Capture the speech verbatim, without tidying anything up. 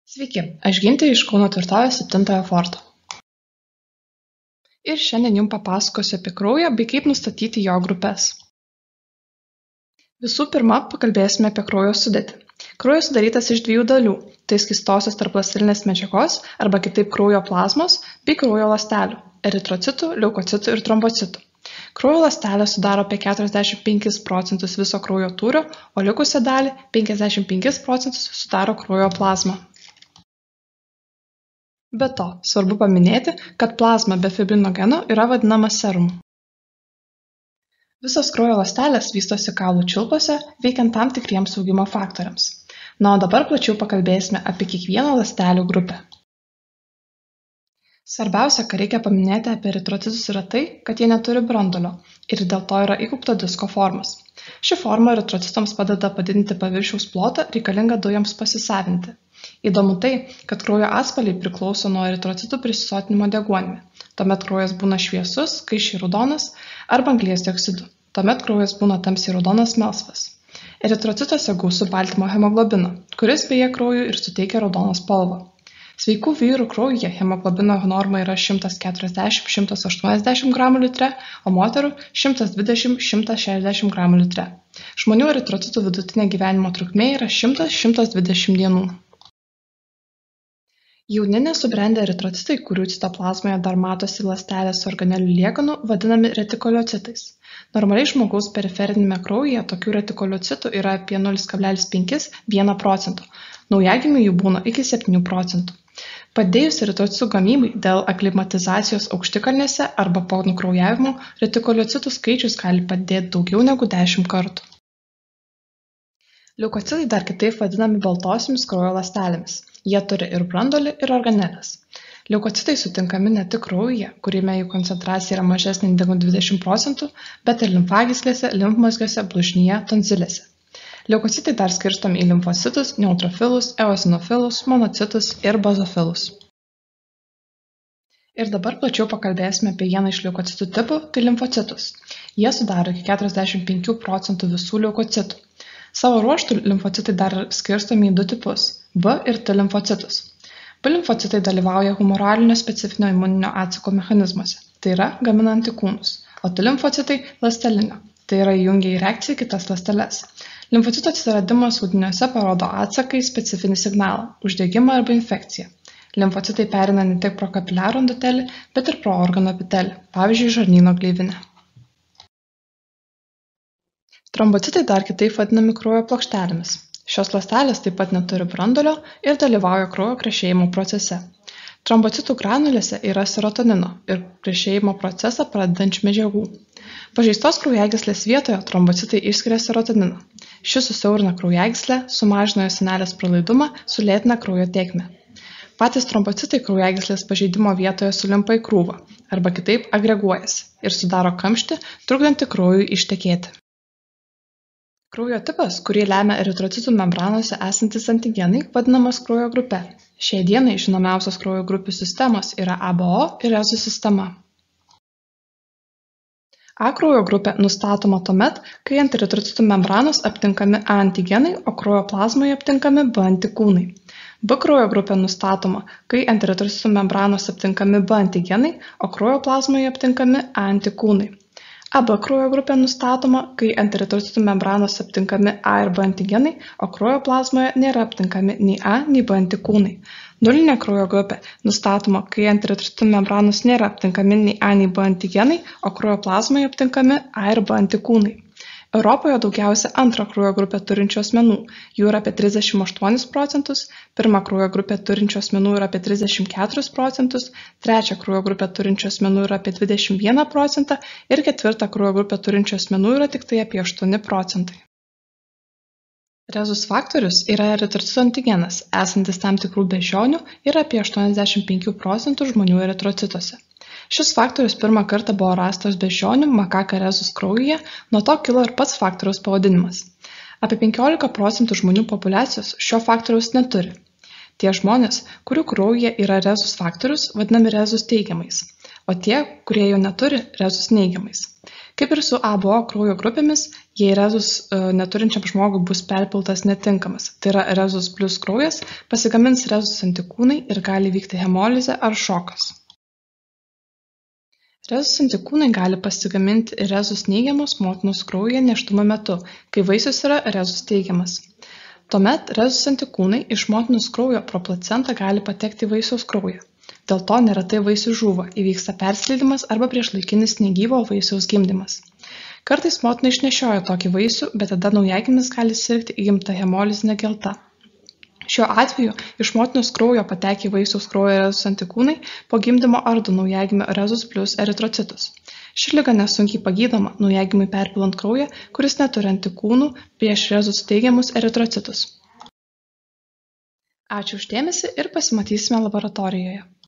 Sveiki, aš Gintė iš Kauno tvirtovės septintojo forto. Ir šiandien jums papasakosiu apie kraują bei kaip nustatyti jo grupes. Visų pirma, pakalbėsime apie kraujo sudėtį. Kraujas sudarytas iš dviejų dalių – tai skystosios tarpląstelinės medžiagos arba kitaip kraujo plazmos bei kraujo ląstelių – eritrocitų, leukocitų ir trombocitų. Kraujo ląstelės sudaro apie keturiasdešimt penkis procentus viso kraujo tūrio, o likusią dalį – penkiasdešimt penkis procentus sudaro kraujo plazma. Be to, svarbu paminėti, kad plazma be fibrinogeno yra vadinama serumu. Visos kraujo ląstelės vystosi kaulų čiulpuose, veikiant tam tikriems augimo faktoriams. Na, o dabar plačiau pakalbėsime apie kiekvieną ląstelių grupę. Svarbiausia, ką reikia paminėti apie eritrocitus yra tai, kad jie neturi branduolio ir dėl to yra įgaubto disko formos. Ši forma eritrocitams padeda padidinti paviršiaus plotą reikalingą dujoms pasisavinti. Įdomu tai, kad kraujo atspalviai priklauso nuo eritrocitų prisisotinimo deguonimi. Tuomet kraujas būna šviesus, kaiščiai raudonas arba anglies dioksidu. Tuomet kraujas būna tamsiai raudonas melsvas. Eritrocituose gausu baltymo hemoglobino, kuris beje kraujui ir suteikia raudoną spalvą. Sveikų vyrų kraujyje hemoglobino norma yra šimtas keturiasdešimt iki šimto aštuoniasdešimt gramų litre, o moterų šimtas dvidešimt iki šimto šešiasdešimt gramų litre. Žmonių eritrocitų vidutinė gyvenimo trukmė yra šimtas iki šimto dvidešimt dienų. Jauni nesubrendę eritrocitai, kurių citoplazmoje dar matosi ląstelės organelių liekanų, vadinami retikoliocitais. Normaliai žmogaus periferiniame kraujyje tokių retikoliocitų yra apie nulis kablelis penki iki vieno procento. Naujagimių jų būna iki septynių procentų. Padėjus eritrocitų gamybai dėl aklimatizacijos aukštikalnėse arba po nukraujavimo, retikoliocitų skaičius gali padidėti daugiau negu dešimt kartų. Leukocitai dar kitaip vadinami baltosiomis kraujo ląstelėmis. Jie turi ir branduolį, ir organeles. Leukocitai sutinkami ne tik kraujyje, kuriame jų koncentracija yra mažesnė negu dvidešimt procentų, bet ir limfagyslėse, limfmazgiuose, blužnyje, tonzilėse. Leukocitai dar skirstomi į limfocitus, neutrofilus, eozinofilus, monocitus ir bazofilus. Ir dabar plačiau pakalbėsime apie vieną iš leukocitų tipų, tai limfocitus. Jie sudaro iki keturiasdešimt penkių procentų visų leukocitų. Savo ruožtu limfocitai dar skirstomi į du tipus – B ir T limfocitus. B limfocitai dalyvauja humoralinio specifinio imuninio atsako mechanizmuose, tai yra gamina antikūnus, o T limfocitai – ląstelinio, tai yra įjungia į reakciją į kitas ląsteles. Limfocitų atsiradimas audiniuose parodo atsaką į specifinį signalą – uždegimą arba infekciją. Limfocitai pereina ne tik pro kapiliarų endotelį, bet ir pro organų epitelį, pavyzdžiui, žarnyno gleivinę. Trombocitai dar kitaip vadinami kraujo plokštelėmis. Šios ląstelės taip pat neturi branduolio ir dalyvauja kraujo krešėjimo procese. Trombocitų granulėse yra serotonino ir krešėjimo procesą pradedančių medžiagų. Pažeistos kraujagyslės vietoje trombocitai išskiria serotoniną. Šis susiaurina kraujagyslę, sumažina jos sienelės pralaidumą, sulėtina kraujo tėkmę. Patys trombocitai kraujagyslės pažeidimo vietoje sulimpa į krūvą arba kitaip agreguojasi ir sudaro kamštį, trukdantį kraujui ištekėti. Kraujo tipas, kurį lemia eritrocitų membranose esantis antigenai, vadinamas kraujo grupe. Šiai dienai žinomiausios kraujo grupių sistemos yra A B O ir Rhesus sistema. A kraujo grupė nustatoma tuomet, kai ant eritrocitų membranos aptinkami A antigenai, o kraujo plazmoje aptinkami B antikūnai. B kraujo grupė nustatoma, kai ant eritrocitų membranos aptinkami B antigenai, o kraujo plazmoje aptinkami A antikūnai. A B kraujo grupė nustatoma, kai ant eritrocitų membranos aptinkami A ir B antigenai, o kraujo plazmoje nėra aptinkami nei A, nei B antikūnai. Nulinė kraujo grupė nustatoma, kai ant eritrocitų membranos nėra aptinkami nei A, nei B antigenai, o kraujo plazmoje aptinkami A ir B antikūnai. Europoje daugiausia antrą kraujo grupę turinčių asmenų, jų yra apie trisdešimt aštuonis procentus, pirmą kraujo grupę turinčių asmenų yra apie trisdešimt keturis procentus, trečią kraujo grupę turinčių asmenų yra apie dvidešimt vieną procentą ir ketvirtą kraujo grupę turinčių asmenų yra tik tai apie aštuoni procentai. Rhesus faktorius yra eritrocitų antigenas, esantis tam tikrų beždžionių ir apie aštuoniasdešimt penkių procentų žmonių eritrocituose. Šis faktorius pirmą kartą buvo rastas beždžionių makaka rhesus kraujyje, nuo to kilo ir pats faktoriaus pavadinimas. Apie penkiolika procentų žmonių populiacijos šio faktoriaus neturi. Tie žmonės, kurių kraujyje yra rhesus faktorius, vadinami rhesus teigiamais, o tie, kurie jo neturi, rhesus neigiamais. Kaip ir su A B O kraujo grupėmis, jei rezus neturinčiam žmogui bus perpiltas netinkamas, tai yra rezus plus kraujas, pasigamins rezus antikūnai ir gali vykti hemolizė ar šokas. Rezus antikūnai gali pasigaminti ir rezus neigiamos motinos kraujyje nėštumo metu, kai vaisius yra rezus teigiamas. Tuomet rezus antikūnai iš motinos kraujo pro placentą gali patekti į vaisiaus kraują. Dėl to neretai vaisius žūva, įvyksta persileidimas arba priešlaikinis negyvo vaisiaus gimdymas. Kartais motina išnešioja tokį vaisių, bet tada naujagimis gali sirgti įgimta hemolizine gelta. Šiuo atveju iš motinos kraujo patekę į vaisiaus kraujo rezus antikūnai po gimdymo ardo naujagimio rezus plus eritrocitus. Ši liga nesunkiai pagydoma naujagimiui perpilant kraują, kuris neturi antikūnų prieš rezus teigiamus eritrocitus. Ačiū už dėmesį ir pasimatysime laboratorijoje.